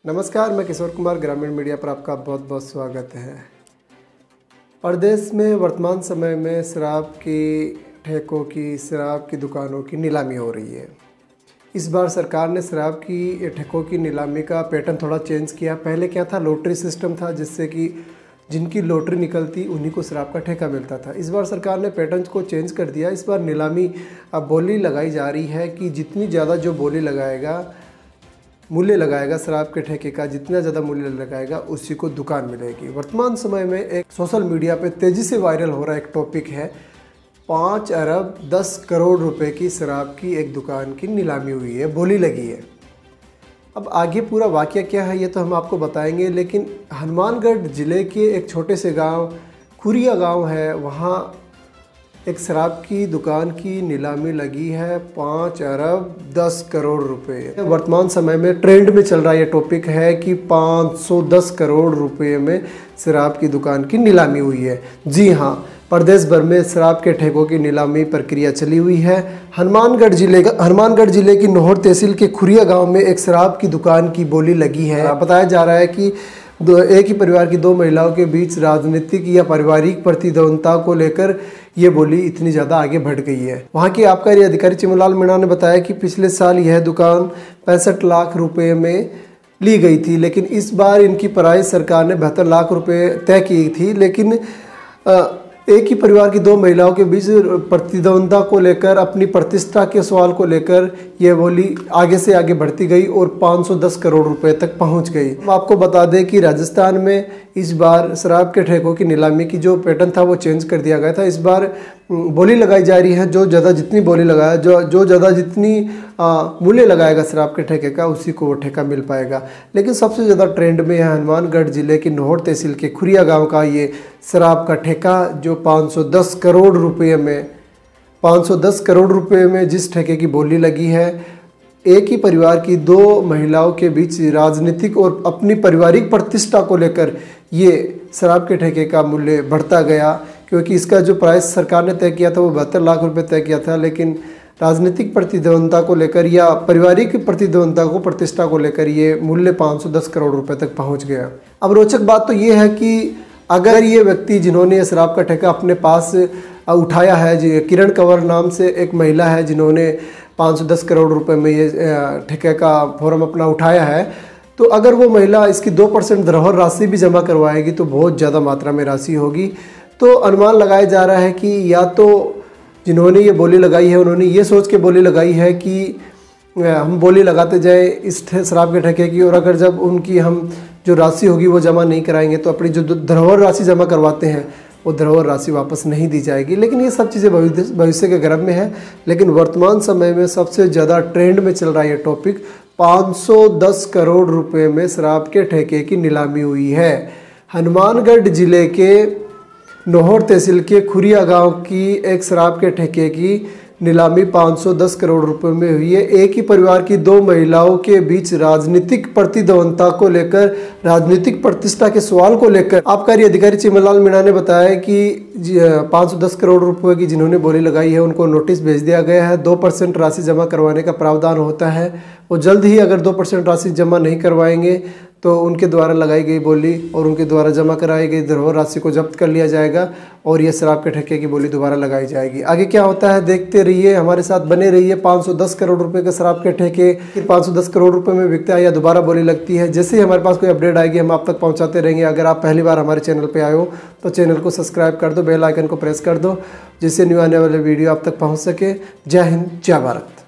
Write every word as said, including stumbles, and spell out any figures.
नमस्कार, मैं किशोर कुमार ग्रामीण मीडिया पर आपका बहुत बहुत स्वागत है। प्रदेश में वर्तमान समय में शराब की ठेकों की शराब की दुकानों की नीलामी हो रही है। इस बार सरकार ने शराब की ठेकों की नीलामी का पैटर्न थोड़ा चेंज किया। पहले क्या था, लॉटरी सिस्टम था, जिससे कि जिनकी लॉटरी निकलती उन्हीं को शराब का ठेका मिलता था। इस बार सरकार ने पैटर्न को चेंज कर दिया। इस बार नीलामी अब बोली लगाई जा रही है कि जितनी ज़्यादा जो बोली लगाएगा, मूल्य लगाएगा शराब के ठेके का, जितना ज़्यादा मूल्य लगाएगा उसी को दुकान मिलेगी। वर्तमान समय में एक सोशल मीडिया पे तेज़ी से वायरल हो रहा एक टॉपिक है, पाँच अरब दस करोड़ रुपए की शराब की एक दुकान की नीलामी हुई है, बोली लगी है। अब आगे पूरा वाक़या क्या है ये तो हम आपको बताएंगे, लेकिन हनुमानगढ़ ज़िले के एक छोटे से गांव खुरिया गांव है, वहाँ एक शराब की दुकान की नीलामी लगी है पाँच अरब दस करोड़ रुपए। वर्तमान समय में ट्रेंड में चल रहा ये टॉपिक है कि पाँच सौ दस करोड़ रुपए में शराब की दुकान की नीलामी हुई है। जी हाँ, प्रदेश भर में शराब के ठेकों की नीलामी प्रक्रिया चली हुई है। हनुमानगढ़ जिले का हनुमानगढ़ जिले की नोहर तहसील के खुरिया गाँव में एक शराब की दुकान की बोली लगी है। बताया जा रहा है कि दो एक ही परिवार की दो महिलाओं के बीच राजनीतिक या पारिवारिक प्रतिद्वंदता को लेकर ये बोली इतनी ज़्यादा आगे बढ़ गई है। वहाँ के आबकारी अधिकारी चिमनलाल मीणा ने बताया कि पिछले साल यह दुकान पैंसठ लाख रुपए में ली गई थी, लेकिन इस बार इनकी प्राइस सरकार ने बहत्तर लाख रुपए तय की थी। लेकिन आ, एक ही परिवार की दो महिलाओं के बीच प्रतिद्वंदता को लेकर, अपनी प्रतिष्ठा के सवाल को लेकर ये बोली आगे से आगे बढ़ती गई और पाँच सौ दस करोड़ रुपए तक पहुंच गई। हम आपको बता दें कि राजस्थान में इस बार शराब के ठेकों की नीलामी की जो पैटर्न था वो चेंज कर दिया गया था। इस बार बोली लगाई जा रही है, जो ज़्यादा जितनी बोली लगाया जो जो ज़्यादा जितनी मूल्य लगाएगा शराब के ठेके का, उसी को वो ठेका मिल पाएगा। लेकिन सबसे ज़्यादा ट्रेंड में है हनुमानगढ़ ज़िले की नोहर तहसील के खुरिया गांव का ये शराब का ठेका, जो पाँच सौ दस करोड़ रुपये में पाँच सौ दस करोड़ रुपये में जिस ठेके की बोली लगी है। एक ही परिवार की दो महिलाओं के बीच राजनीतिक और अपनी पारिवारिक प्रतिष्ठा को लेकर ये शराब के ठेके का मूल्य बढ़ता गया, क्योंकि इसका जो प्राइस सरकार ने तय किया था वो बहत्तर लाख रुपए तय किया था, लेकिन राजनीतिक प्रतिद्वंदता को लेकर या पारिवारिक प्रतिद्वंदता को प्रतिष्ठा को लेकर ये मूल्य पाँच सौ दस करोड़ रुपए तक पहुंच गया। अब रोचक बात तो ये है कि अगर ये व्यक्ति जिन्होंने शराब का ठेका अपने पास उठाया है, जी किरण कंवर नाम से एक महिला है जिन्होंने पाँच सौ दस करोड़ रुपए में ये ठेके का फॉर्म अपना उठाया है, तो अगर वो महिला इसकी दो परसेंट धरोहर राशि भी जमा करवाएगी तो बहुत ज़्यादा मात्रा में राशि होगी। तो अनुमान लगाया जा रहा है कि या तो जिन्होंने ये बोली लगाई है उन्होंने ये सोच के बोली लगाई है कि हम बोली लगाते जाए इस शराब के ठेके की, और अगर जब उनकी हम जो राशि होगी वो जमा नहीं कराएंगे तो अपनी जो धरोहर राशि जमा करवाते हैं वो धरोहर राशि वापस नहीं दी जाएगी। लेकिन ये सब चीज़ें भविष्य भविष्य के गर्भ में है। लेकिन वर्तमान समय में सबसे ज़्यादा ट्रेंड में चल रहा है ये टॉपिक, पाँच सौ दस करोड़ रुपए में शराब के ठेके की नीलामी हुई है। हनुमानगढ़ जिले के नोहर तहसील के खुरिया गांव की एक शराब के ठेके की नीलामी पाँच सौ दस करोड़ रुपए में हुई है। एक ही परिवार की दो महिलाओं के बीच राजनीतिक प्रतिद्वंदता को लेकर, राजनीतिक प्रतिष्ठा के सवाल को लेकर आबकारी अधिकारी चिमनलाल मीणा ने बताया कि पाँच सौ दस करोड़ रुपए की जिन्होंने बोली लगाई है उनको नोटिस भेज दिया गया है। दो परसेंट राशि जमा करवाने का प्रावधान होता है, वो जल्द ही अगर दो परसेंट राशि जमा नहीं करवाएंगे तो उनके द्वारा लगाई गई बोली और उनके द्वारा जमा कराई गई धरोहर राशि को जब्त कर लिया जाएगा और ये शराब के ठेके की बोली दोबारा लगाई जाएगी। आगे क्या होता है देखते रहिए, हमारे साथ बने रहिए। पाँच सौ दस करोड़ रुपए के शराब के ठेके फिर पाँच सौ दस करोड़ रुपए में बिकता है या दोबारा बोली लगती है, जैसे ही हमारे पास कोई अपडेट आएगी हम आप तक पहुँचाते रहेंगे। अगर आप पहली बार हमारे चैनल पर आए हो तो चैनल को सब्सक्राइब कर दो, बेल आइकन को प्रेस कर दो, जिससे न्यू आने वाले वीडियो आप तक पहुँच सके। जय हिंद, जय भारत।